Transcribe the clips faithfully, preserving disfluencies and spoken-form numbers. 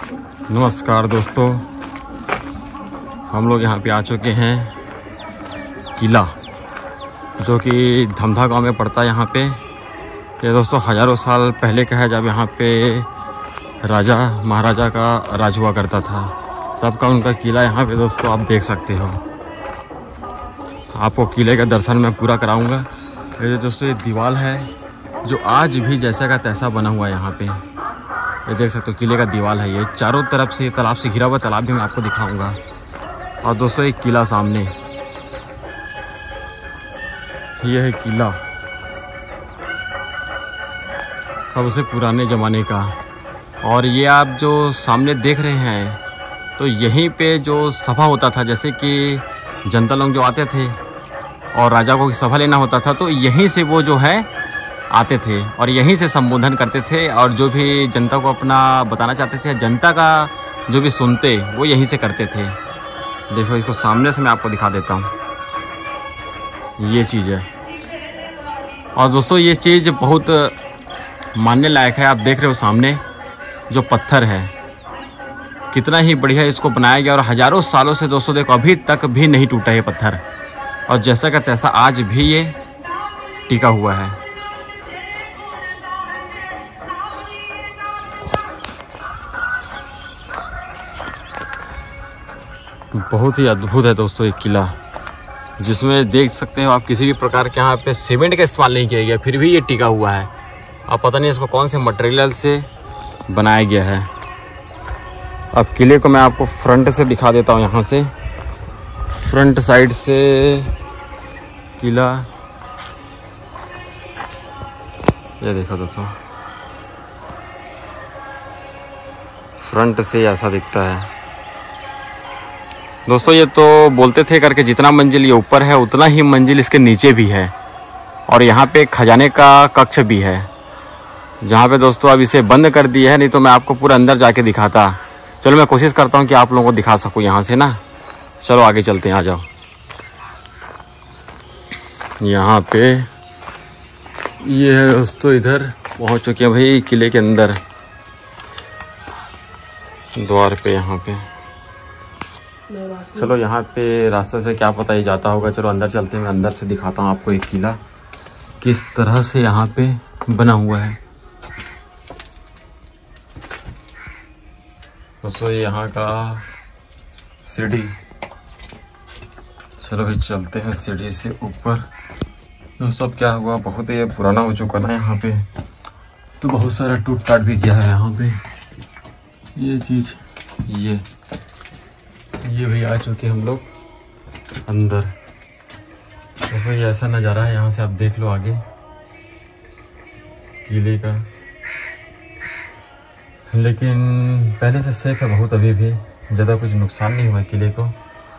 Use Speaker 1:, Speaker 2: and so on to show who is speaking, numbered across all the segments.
Speaker 1: नमस्कार दोस्तों, हम लोग यहाँ पे आ चुके हैं किला जो कि धमधा गांव में पड़ता है। यहाँ पे ये दोस्तों हज़ारों साल पहले का है, जब यहाँ पे राजा महाराजा का राज हुआ करता था, तब का उनका किला यहाँ पे दोस्तों आप देख सकते हो। आपको किले का दर्शन मैं पूरा कराऊंगा। ये दोस्तों ये दीवार है जो आज भी जैसा का तैसा बना हुआ है। यहाँ पे ये देख सकते हो किले का दीवार है। ये चारों तरफ से तालाब से घिरा हुआ तालाब भी मैं आपको दिखाऊंगा। और दोस्तों एक किला सामने, ये है किला सबसे पुराने ज़माने का। और ये आप जो सामने देख रहे हैं, तो यहीं पे जो सभा होता था, जैसे कि जनता लोग जो आते थे और राजा को सभा लेना होता था, तो यहीं से वो जो है आते थे और यहीं से संबोधन करते थे। और जो भी जनता को अपना बताना चाहते थे, जनता का जो भी सुनते, वो यहीं से करते थे। देखो इसको सामने से मैं आपको दिखा देता हूँ। ये चीज़ है। और दोस्तों ये चीज़ बहुत मानने लायक है। आप देख रहे हो सामने जो पत्थर है, कितना ही बढ़िया इसको बनाया गया। और हज़ारों सालों से दोस्तों देखो अभी तक भी नहीं टूटा ये पत्थर, और जैसा का तैसा आज भी ये टिका हुआ है। बहुत ही अद्भुत है दोस्तों एक किला, जिसमें देख सकते हो आप किसी भी प्रकार के यहाँ पे सीमेंट का इस्तेमाल नहीं किया गया, फिर भी ये टिका हुआ है। अब पता नहीं इसको कौन से मटेरियल से बनाया गया है। अब किले को मैं आपको फ्रंट से दिखा देता हूँ। यहाँ से फ्रंट साइड से किला, ये देखो दोस्तों फ्रंट से ऐसा दिखता है। दोस्तों ये तो बोलते थे करके जितना मंजिल ये ऊपर है, उतना ही मंजिल इसके नीचे भी है। और यहाँ पे खजाने का कक्ष भी है, जहाँ पे दोस्तों अब इसे बंद कर दिया है, नहीं तो मैं आपको पूरा अंदर जाके दिखाता। चलो मैं कोशिश करता हूँ कि आप लोगों को दिखा सकूँ यहाँ से ना। चलो आगे चलते हैं, आ जाओ। यहाँ पे ये है दोस्तों, इधर पहुँच चुके हैं भाई किले के अंदर, द्वार पे यहाँ पे। चलो यहाँ पे रास्ते से क्या पता ही जाता होगा। चलो अंदर चलते हैं, मैं अंदर से दिखाता हूँ आपको एक किला किस तरह से यहाँ पे बना हुआ है। दोस्तों यहाँ का सीढ़ी, चलो भाई चलते हैं सीढ़ी से ऊपर। दोस्तों अब क्या हुआ, बहुत ही पुराना हो चुका ना यहाँ पे, तो बहुत सारा टूट टाट भी गया है यहाँ पे। ये चीज़ ये ये भी आ चुके हम लोग अंदर। दोस्तों ये ऐसा नज़ारा है, यहाँ से आप देख लो आगे किले का। लेकिन पहले से सेफ है बहुत, अभी भी ज़्यादा कुछ नुकसान नहीं हुआ किले को।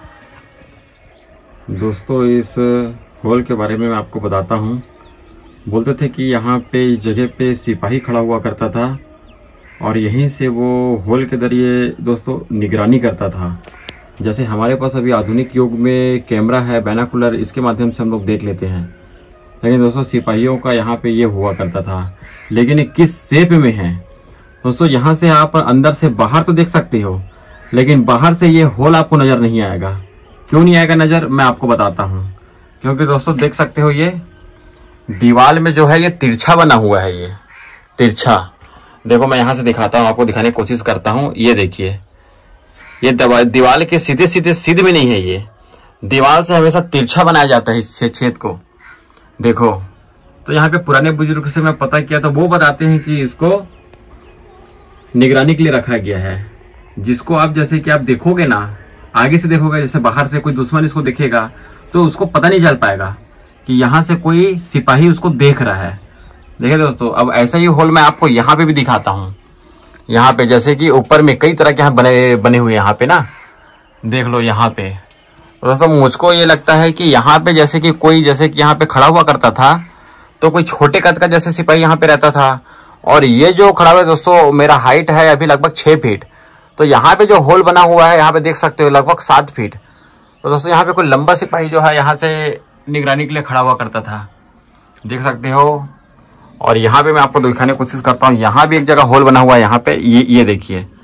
Speaker 1: दोस्तों इस हॉल के बारे में मैं आपको बताता हूँ। बोलते थे कि यहाँ पे इस जगह पे सिपाही खड़ा हुआ करता था, और यहीं से वो हॉल के जरिए दोस्तों निगरानी करता था। जैसे हमारे पास अभी आधुनिक युग में कैमरा है, बाइनोकुलर, इसके माध्यम से हम लोग देख लेते हैं। लेकिन दोस्तों सिपाहियों का यहाँ पे ये हुआ करता था। लेकिन ये किस शेप में है दोस्तों, यहाँ से आप अंदर से बाहर तो देख सकते हो, लेकिन बाहर से ये हॉल आपको नज़र नहीं आएगा। क्यों नहीं आएगा नज़र, मैं आपको बताता हूँ। क्योंकि दोस्तों देख सकते हो ये दीवार में जो है ये तिरछा बना हुआ है। ये तिरछा देखो, मैं यहाँ से दिखाता हूँ आपको, दिखाने की कोशिश करता हूँ। ये देखिए ये दीवार के सीधे सीधे सीधे में नहीं है, ये दीवार से हमेशा तिरछा बनाया जाता है इस छेद को। देखो तो यहाँ पे पुराने बुजुर्ग से मैं पता किया, तो वो बताते हैं कि इसको निगरानी के लिए रखा गया है। जिसको आप जैसे कि आप देखोगे ना, आगे से देखोगे, जैसे बाहर से कोई दुश्मन इसको देखेगा तो उसको पता नहीं चल पाएगा कि यहाँ से कोई सिपाही उसको देख रहा है। देखिए दोस्तों अब ऐसा ही हॉल मैं आपको यहाँ पे भी दिखाता हूँ। यहाँ पे जैसे कि ऊपर में कई तरह के यहाँ बने बने हुए यहाँ पे ना, देख लो यहाँ पे। दोस्तों मुझको ये लगता है कि यहाँ पे जैसे कि कोई जैसे कि यहाँ पे खड़ा हुआ करता था, तो कोई छोटे कद का जैसे सिपाही यहाँ पे रहता था। और ये जो खड़ा हुआ है दोस्तों, मेरा हाइट है अभी लगभग छः फीट, तो यहाँ पे जो होल बना हुआ है यहाँ पे देख सकते हो लगभग सात फीट। तो दोस्तों यहाँ पे कोई लंबा सिपाही जो है यहाँ से निगरानी के लिए खड़ा हुआ करता था, देख सकते हो। और यहाँ पे मैं आपको दिखाने की कोशिश करता हूँ, यहाँ भी एक जगह होल बना हुआ है। यहाँ पे ये ये देखिए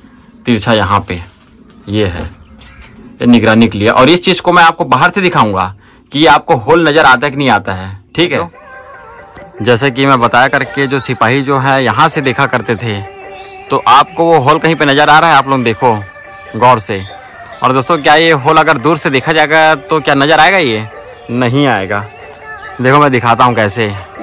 Speaker 1: तिरछा यहाँ पे ये है, ये निगरानी के लिए। और इस चीज़ को मैं आपको बाहर से दिखाऊंगा कि आपको होल नज़र आता है कि नहीं आता है, ठीक है। जैसे कि मैं बताया करके जो सिपाही जो है यहाँ से देखा करते थे, तो आपको वो होल कहीं पे नज़र आ रहा है? आप लोग देखो गौर से। और दोस्तों क्या ये होल अगर दूर से देखा जाएगा तो क्या नज़र आएगा? ये नहीं आएगा। देखो मैं दिखाता हूँ कैसे।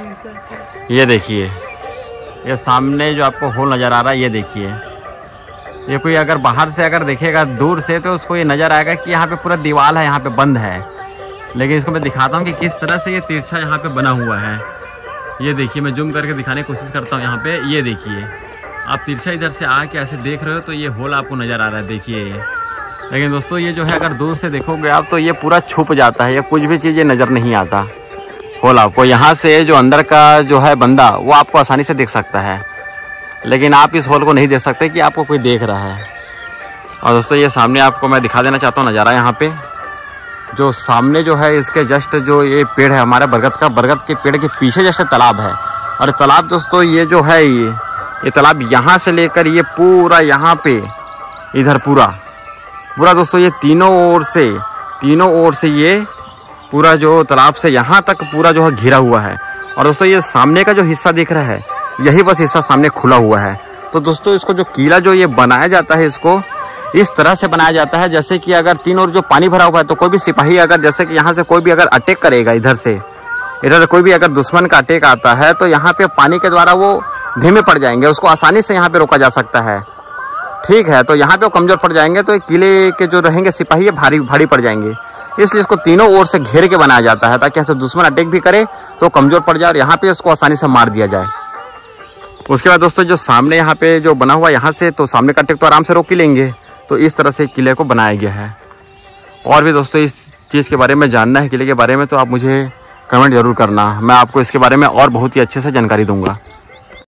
Speaker 1: ये देखिए, ये सामने जो आपको होल नज़र आ रहा है, ये देखिए। ये कोई अगर बाहर से अगर देखेगा दूर से तो उसको ये नज़र आएगा कि यहाँ पे पूरा दीवार है, यहाँ पे बंद है। लेकिन इसको मैं दिखाता हूँ कि किस तरह से ये तिरछा यहाँ पे बना हुआ है। ये देखिए, मैं जूम करके दिखाने की कोशिश करता हूँ यहाँ पे। ये देखिए, आप तिरछा इधर से आके ऐसे देख रहे हो तो ये होल आपको नज़र आ रहा है, देखिए ये। लेकिन दोस्तों ये जो है अगर दूर से देखोगे आप तो ये पूरा छुप जाता है, या कुछ भी चीज़ ये नज़र नहीं आता होल आपको। यहाँ से जो अंदर का जो है बंदा वो आपको आसानी से देख सकता है, लेकिन आप इस होल को नहीं देख सकते कि आपको कोई देख रहा है। और दोस्तों ये सामने आपको मैं दिखा देना चाहता हूँ नज़ारा। यहाँ पे जो सामने जो है इसके जस्ट जो ये पेड़ है हमारा बरगद का, बरगद के पेड़ के पीछे जस्ट तालाब है। और तालाब दोस्तों ये जो है ये ये तालाब यहाँ से लेकर ये पूरा यहाँ पे इधर पूरा पूरा दोस्तों ये तीनों ओर से तीनों ओर से ये पूरा जो तालाब से यहाँ तक पूरा जो है घिरा हुआ है। और दोस्तों ये सामने का जो हिस्सा दिख रहा है यही बस हिस्सा सामने खुला हुआ है। तो दोस्तों इसको जो किला जो ये बनाया जाता है, इसको इस तरह से बनाया जाता है जैसे कि अगर तीन ओर जो पानी भरा हुआ है तो कोई भी सिपाही अगर जैसे कि यहाँ से कोई भी अगर अटैक करेगा, इधर से इधर से कोई भी अगर दुश्मन का अटैक आता है तो यहाँ पे पानी के द्वारा वो धीमे पड़ जाएंगे, उसको आसानी से यहाँ पे रोका जा सकता है, ठीक है। तो यहाँ पे वो कमज़ोर पड़ जाएंगे तो किले के जो रहेंगे सिपाही भारी भारी पड़ जाएंगे। इसलिए इसको तीनों ओर से घेर के बनाया जाता है ताकि ऐसे दुश्मन अटैक भी करे तो कमज़ोर पड़ जाए और यहाँ पे इसको आसानी से मार दिया जाए। उसके बाद दोस्तों जो सामने यहाँ पे जो बना हुआ यहाँ से तो सामने का अटैक तो आराम से रोक ही लेंगे। तो इस तरह से किले को बनाया गया है। और भी दोस्तों इस चीज़ के बारे में जानना है, किले के बारे में, तो आप मुझे कमेंट ज़रूर करना, मैं आपको इसके बारे में और बहुत ही अच्छे से जानकारी दूँगा।